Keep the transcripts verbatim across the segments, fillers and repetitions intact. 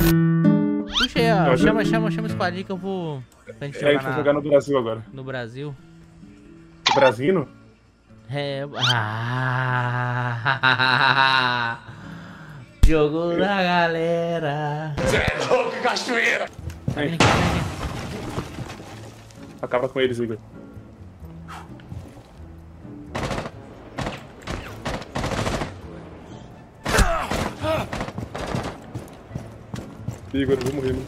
Puxa aí, ó. Chama, chama, chama o esquadrinho que eu vou... Pra gente É, jogar, a gente vai na... jogar no Brasil agora. no Brasil. Brasino? É... Ah, jogo da galera. Cê é louco, cachoeira! Vem aqui, vem aqui. Acaba com eles, Igor. Igor, eu vou morrer, mano.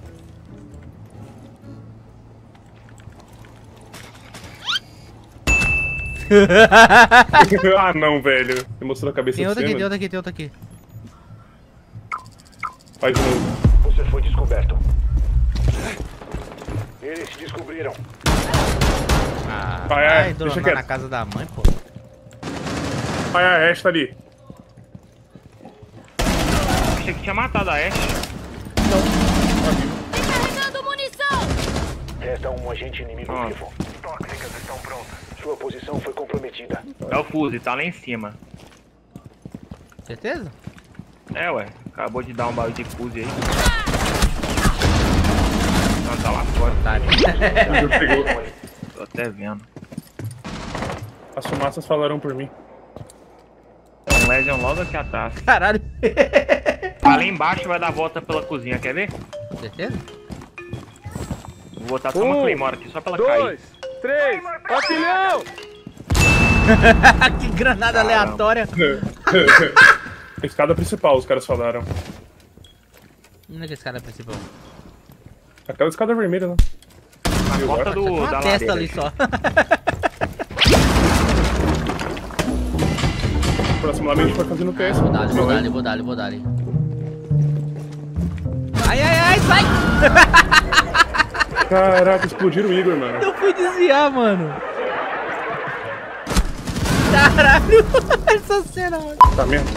Ah, não, velho. Você mostrou a cabeça Tem de outra aqui, cena. tem outra aqui, tem outra aqui. Faz de novo. Você foi descoberto. Eles te descobriram. Ah, Vai, é, vai deixa dronar quieto. na casa da mãe, pô. Vai, a Ash tá ali. Achei que tinha matado a Ash. Carregando munição! Resta um agente inimigo Ah. vivo. Tóxicas estão prontas. Sua posição foi comprometida. É o Fuse, tá lá em cima. Certeza? É, ué. Acabou de dar um barulho de Fuse aí. Não, tá lá fora. Tá. Igor pegou. Tô até vendo. As fumaças falaram por mim. Tem um Legion logo aqui atrás. Caralho. Ali embaixo vai dar a volta pela cozinha, quer ver? Certeza? Vou botar só uma Claymore aqui, só pra ela cair. Três, patilhão! Que granada aleatória. Escada principal, os caras falaram. Onde é que esse cara é principal? Aquela escada vermelha, né? Na porta do, Uma da testa lareira. ali só. Próximo a gente vai fazendo teste. Vou dar ali, vou dar ali, vou dar ali, vou dar ali. Ai, ai, ai, sai! Caraca, explodiram o Igor, mano. Eu fui desviar, mano. Caralho, essa cena, mano. Tá mesmo?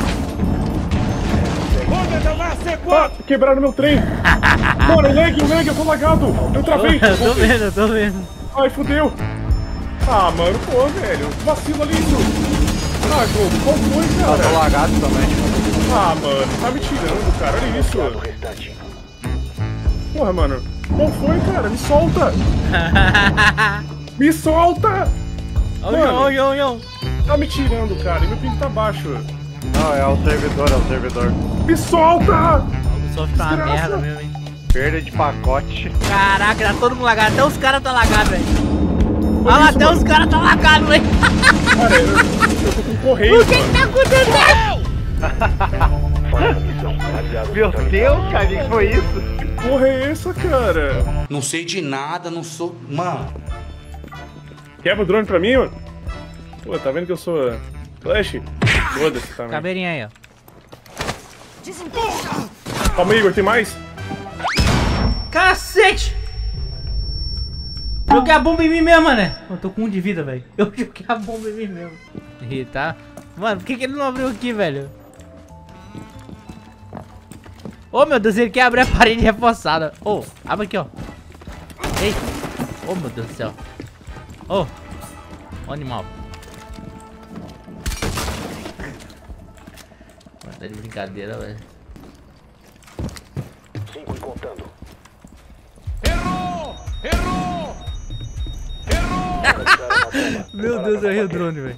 Ah, quebraram meu trem! Mano, lag, o lag, eu tô lagado! Eu travei! Eu tô vendo, eu tô vendo. Ai, fudeu! Ah, mano, pô, velho, vacilo ali isso! Ah, Globo, qual foi, cara? Tô lagado também. Ah, mano, tá me tirando, cara, olha O isso! restante. Porra, mano, qual foi, cara? Me solta! Me solta! Olha, olha, olha. Tá me tirando, cara, e meu ping tá baixo. Não, é o servidor, é o servidor. Me solta! O soft tá uma Desgraça. merda mesmo, hein. Perda de pacote. Caraca, tá todo mundo lagado. Até os caras tá lagado, velho. Olha lá, isso, até mano. os caras tá lagado, velho. Cara, eu, eu tô com correio, O que que tá acontecendo? Falha na missão. Aliados Meu estão Deus, em- cara, o que foi isso? Que porra é essa, cara? Não sei de nada, não sou. Mano. Quebra o drone pra mim, mano? Pô, tá vendo que eu sou uh, Flash? Foda-se também. Cabeirinha aí, ó. Calma aí, Igor, tem mais? Cacete! Joguei a bomba em mim mesmo, né? Eu tô com um de vida, velho. Eu joguei a bomba em mim mesmo. E tá? Mano, por que, que ele não abriu aqui, velho? Ô, oh, meu Deus, ele quer abrir a parede reforçada. Ô, oh, abre aqui, ó. Eita. Ô, oh, meu Deus do céu. Ô. Oh. Ô, animal. Mano, tá de brincadeira, velho. Cinco e contando. Errou! Errou! Localizaram uma bomba. Meu Deus, eu errei o drone, velho.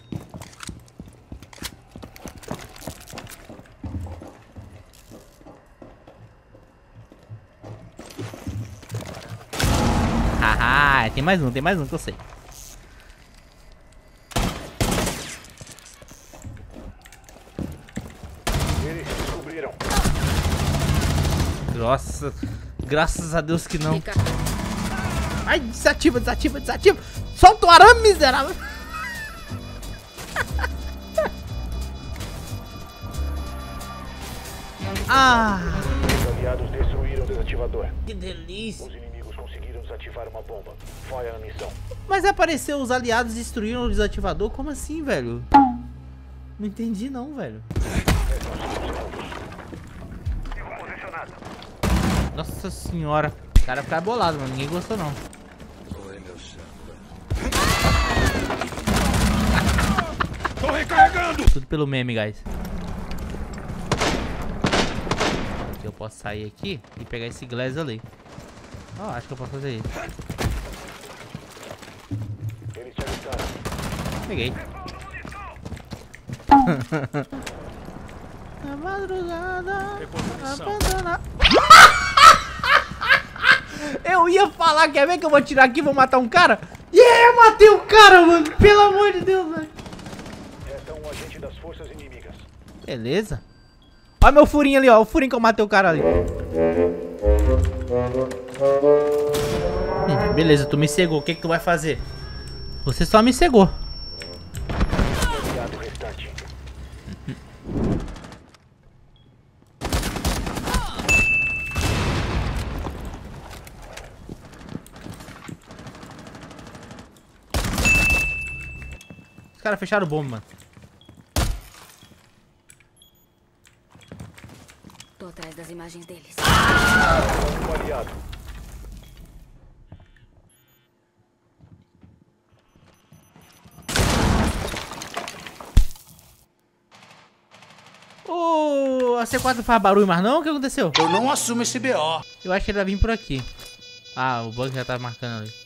Haha, tem mais um, tem mais um que eu sei. Eles te descobriram. Nossa, graças a Deus que não. Ai, desativa, desativa, desativa. Solta o arame, miserável. Ah, Os aliados destruíram o desativador. que delícia. Os inimigos conseguiram desativar uma bomba. Falha na missão. Mas apareceu os aliados destruíram o desativador? Como assim, velho? Não entendi não, velho. Nossa senhora. O cara fica bolado, mano. Ninguém gostou não. Tô recarregando! Tudo pelo meme, guys. Aqui eu posso sair aqui e pegar esse glass ali. Ó, oh, acho que eu posso fazer isso. Eles te avistaram. Peguei. Na madrugada, abandona... Eu ia falar, quer ver que eu vou tirar aqui e vou matar um cara? E yeah, eu matei o cara, mano. Pelo amor de Deus, velho. Esta é um agente das forças inimigas. Beleza. Olha meu furinho ali, ó. O furinho que eu matei o cara ali. Hum, beleza, tu me cegou. O que que tu vai fazer? Você só me cegou. Aliado restante. Os caras fecharam o bomba, mano. Tô atrás das imagens deles. Um aliado. Ô, a C quatro faz barulho, mas não? O que aconteceu? Eu não assumo esse B O. Eu acho que ele vai vir por aqui. Ah, o bug já tá marcando ali.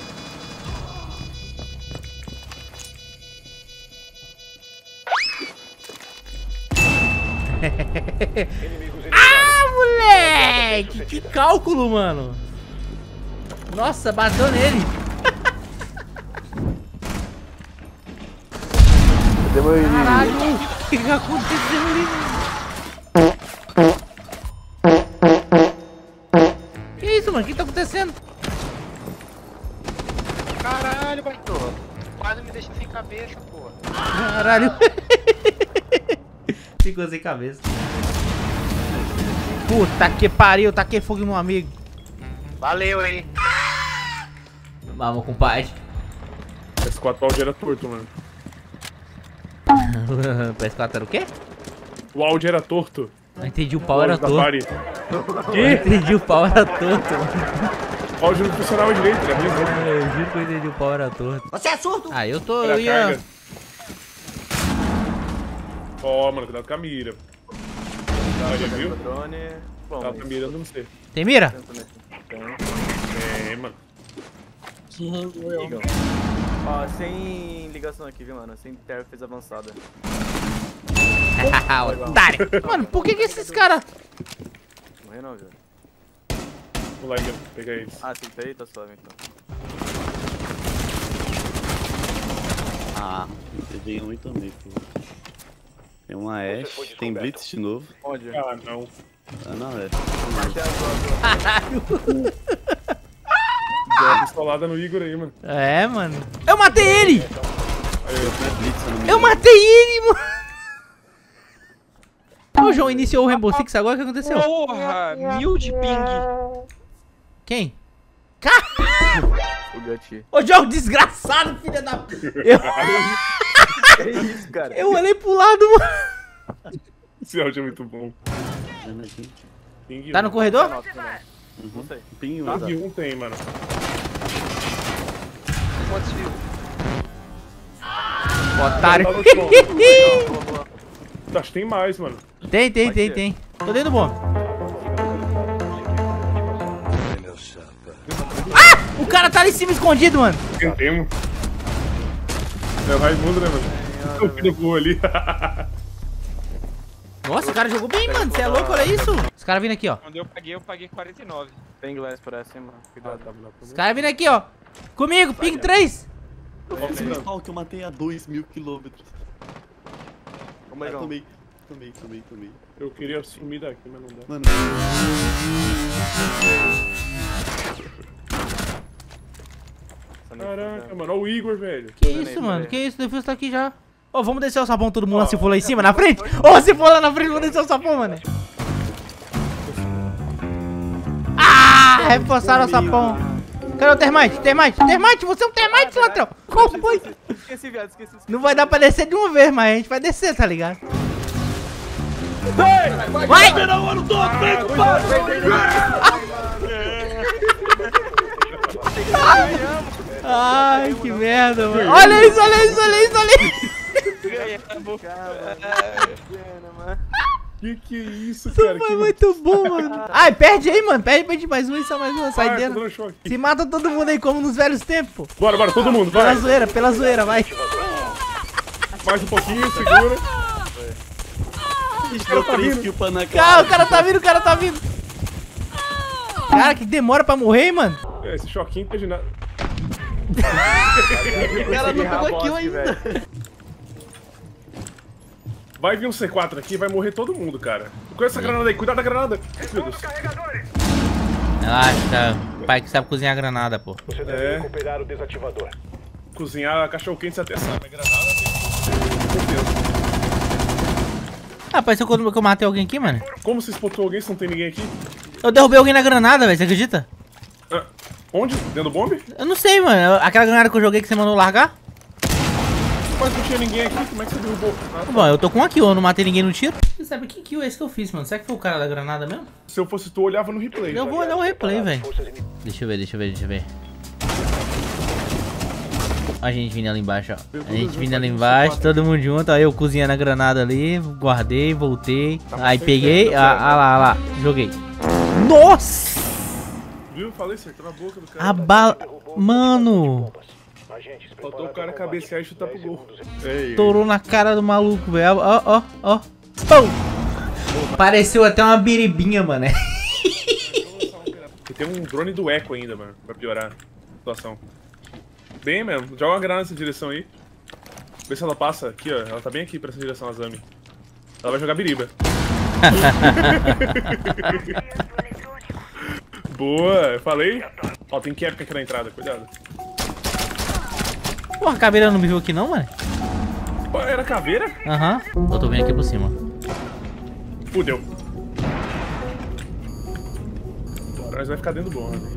Inimigos Ah, eliminados. moleque! Que cálculo, mano! Nossa, bateu nele! Caralho! O que que aconteceu ali? Que isso, mano? O que tá acontecendo? Caralho, Baitô. Quase me deixa sem cabeça, pô. Caralho! Ficou sem cabeça. Puta que pariu, taquei fogo no amigo. Valeu, hein. Vamos, compadre. P S quatro o áudio era torto, mano. P S quatro era o quê? O áudio era torto. Não entendi, o pau era Da torto. pare. Eu entendi, o pau era torto. O áudio não funcionava direito, era ruim. Eu juro que eu entendi, o pau era torto. Você é surdo? Ah, eu tô, Era eu ia... carga. Ó, mano, cuidado com a mira. Ah, já viu? Drone. Bom, Ela tá mirando no C. Tem mira? É, mano. Ligam. Ó, sem ligação aqui, viu, mano? Sem interface avançada. Otário. Mano, por que que esses caras... Morreu não, viu? Vamos lá, Igor, pegar eles. Ah, tem aí, tá suave então. Ah, peguei um e também, pô. Tem uma Ashe, tem Blitz de novo. Onde? Ah, não. Ah, não, é. Caralho. Deu uma pistolada no Igor aí, mano. É, mano. Eu matei ele! Blitz, eu não me Eu engano. matei ele, mano! O João iniciou o Rainbow Six agora, o que aconteceu? Porra, mil de ping. Quem? Car... O Gati. Ô, João, desgraçado, filha da... Eu... Que isso, cara? Eu olhei pro lado, mano. Esse áudio é muito bom. Vendo aqui. Ping Tá no corredor? Nossa, não. Não sei. Ping um, Ping exato. um tem, mano. Quantos fios? Otário. Boa, boa. Acho que tem mais, mano. Tem, tem, tem, tem. Tô dentro do bom. Ah! O cara tá ali em cima escondido, mano. Tentemos. É o Raimundo, né, mano? O filho voou ali. Nossa, o cara jogou bem, mano. Você é louco, olha isso. Os caras vindo aqui, ó. Quando eu paguei, eu paguei quarenta e nove. Tem glass por cima, cuidado. Os caras vindo aqui, ó. Comigo, ping três. Eu fiz um spawn que eu matei a dois mil quilômetros. Vamos Ah, legal. tomei, tomei, tomei, tomei. Eu queria sumir daqui, mas não dá. Mano, Caraca, mano. Olha o Igor, velho. Que isso, mano? Que isso? O Defus tá aqui já. Ô, vamos descer o sapão todo mundo lá se for lá em cima, na frente? Ô, se for lá na frente, vamos descer o sapão, mano. Ah, reforçaram o sapão. Cadê o termite? Termite? Termite? Você é um termite, ladrão. Qual foi? Esqueci, viado, esqueci. esqueci. Não vai dar pra descer de uma vez, mas a gente vai descer, tá ligado? Vai! Ai, que merda, mano. Olha isso, olha isso, olha isso, olha isso. Pena, mano. Que que é isso, Isso cara? foi Que... muito bom, mano. Ai, perde aí, mano. Perde, perde mais um e só mais uma. Sai Ah, dentro. tô dando choque. Se mata todo mundo aí como nos velhos tempos. Bora, bora, todo mundo, Pela vai. zoeira, pela zoeira, vai. Mais um pouquinho, segura. Deu três kills pra na Cara, cara. o cara tá vindo, o cara tá vindo. Cara, que demora pra morrer, hein, mano. É, esse choquinho não pede nada. O cara não pegou kill ainda. Vai vir um C quatro aqui, vai morrer todo mundo, cara. Com essa granada aí, cuidado da granada. Meu Deus. Relaxa, pai que sabe cozinhar granada, pô. Você deve É. recuperar o desativador. Cozinhar cachorro quente você até sabe. Granada tem que... Meu Deus. Ah, pareceu quando eu matei alguém aqui, mano. Como você spotou alguém se não tem ninguém aqui? Eu derrubei alguém na granada, velho, você acredita? Ah, onde? Dentro do bombe? Eu não sei, mano. Aquela granada que eu joguei que você mandou largar? Mas não tinha ninguém aqui, como é que você derrubou? Ah, tá. Bom, eu tô com um aqui, eu não matei ninguém no tiro. Você sabe que kill é esse que eu fiz, mano? Será que foi o cara da granada mesmo? Se eu fosse tu, eu olhava no replay. Eu vou olhar o replay, velho. Forças inimigas. Deixa eu ver, deixa eu ver, deixa eu ver. Ó a gente vindo ali embaixo, ó. A gente vindo ali embaixo, todo mundo junto. Aí eu cozinhando a granada ali, guardei, voltei. Aí peguei, ah, ah lá, ah lá, joguei. Nossa! Viu? Falei, acertou na boca do cara. A bala... Mano! Bombas. Agentes, Faltou o preparado cara ao combate. cabecear e chutar pro dez gol. segundos. Ei, Estourou na cara do maluco, velho. Ó, ó, ó. Pum! Pareceu até uma biribinha, mano. E tem um drone do Echo ainda, mano, pra piorar a situação. Bem mesmo, joga uma granada nessa direção aí. Vê se ela passa aqui, ó. Ela tá bem aqui pra essa direção, a Zami. Ela vai jogar biriba. Boa, eu falei. Ó, tem Kepka aqui na entrada, cuidado. Porra, a caveira não me viu aqui não, mano? Pô, era caveira? Aham. Eu tô vindo aqui por cima. Fudeu. Agora nós vai ficar dentro do bom, né?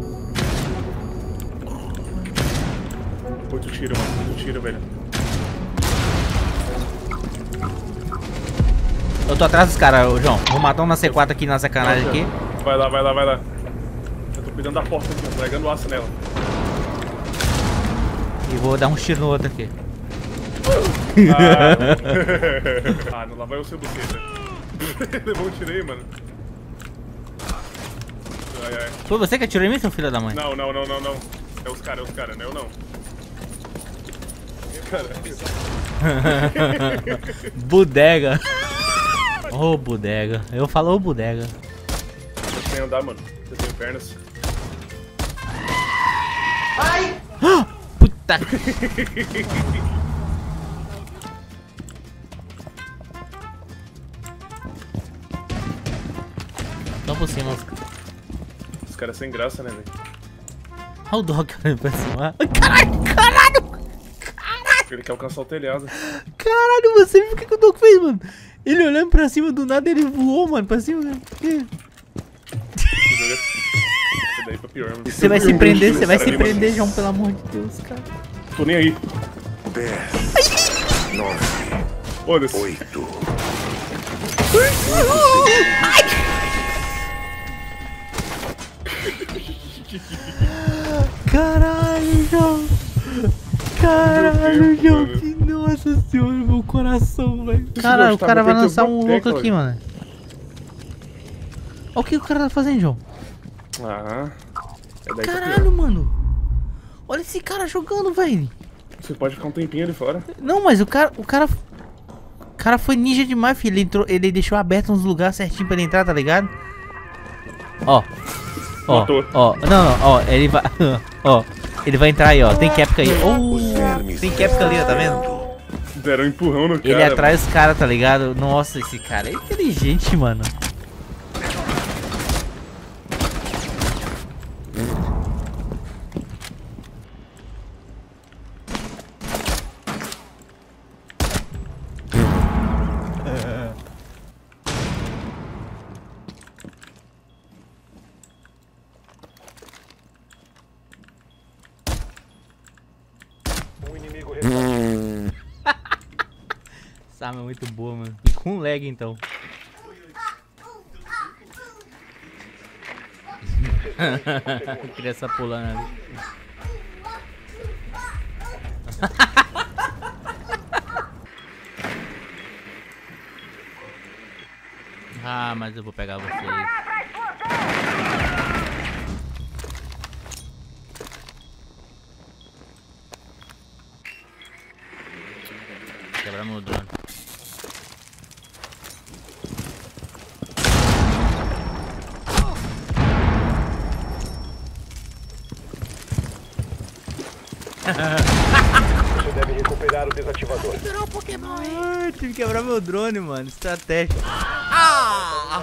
Muito tiro, mano. Muito tiro, velho. Eu tô atrás dos caras, ô, João. Vou matar um na C quatro aqui na sacanagem aqui. Vai lá, vai lá, vai lá. Eu tô cuidando da porta aqui, ó, pregando aço nela. E vou dar um tiro no outro aqui. Ah, ah não, lá vai o seu buceta. Levou um tiro aí, mano. Ai, ai. Foi você que atirou em mim, seu filho da mãe? Não, não, não, não, não. É os caras, é os caras, não é eu não. Caralho. Bodega. Ô, oh, bodega. Eu falo ô, bodega. Você tem andar, mano. Você tem pernas. Puta. Tô por cima. Os caras sem graça, né, velho? Olha o dog olhando pra cima. Caralho, caralho. Ele quer alcançar o telhado. Caralho, você viu o que, que o dog fez, mano? Ele olhando pra cima, do nada ele voou, mano, pra cima. Né? Isso daí foi pior, mano. Você vai se prender, você vai se Cara, prender, João, pelo amor de Deus, cara. Tô nem aí. dez, nove, Foda-se. oito. Caralho, João. Caralho, Deus, João. mano. Que nossa senhora, meu coração, velho. Se Caralho, o gostar, cara vai vai ter lançar uma um tecla, louco aqui, velho. mano. Olha o que o cara tá fazendo, João. Ah, é daí que é Caralho, pior. mano. Olha esse cara jogando, velho. Você pode ficar um tempinho ali fora. Não, mas o cara, o cara, o cara foi ninja demais, filho. Ele entrou, ele deixou aberto uns lugares certinho pra ele entrar, tá ligado? Ó, ó, Matou. ó, não, não, ó, ele vai, ó, ele vai entrar aí, ó. Tem Kepka aí. Oh, tem Kepka ali, ó, tá vendo? Deram um empurrão no cara. Ele atrai os caras, tá ligado? Nossa, esse cara é inteligente, mano. Um inimigo restante. Essa arma é muito boa, mano. E com lag, então. Criança pulando ali. mas eu vou pegar vocês. Quebrar meu drone. Você deve recuperar o desativador. Ai, tive que quebrar meu drone, mano. Estratégia. Ah!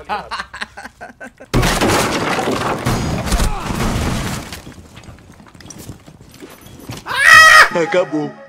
Acabou.